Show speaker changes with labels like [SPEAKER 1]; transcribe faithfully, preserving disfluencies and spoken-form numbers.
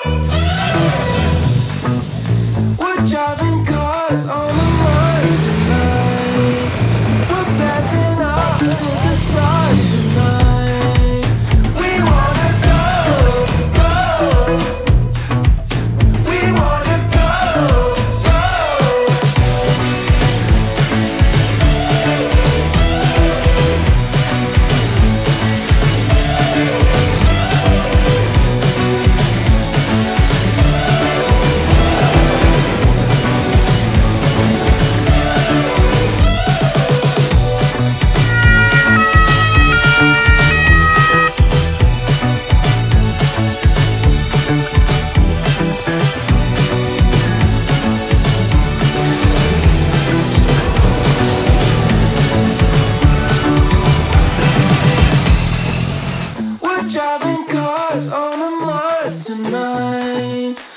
[SPEAKER 1] We're driving cars on the Mars tonight. We're blasting off to the stars tonight. We wanna go, go. We wanna go, go. We're driving cars on a Mars tonight.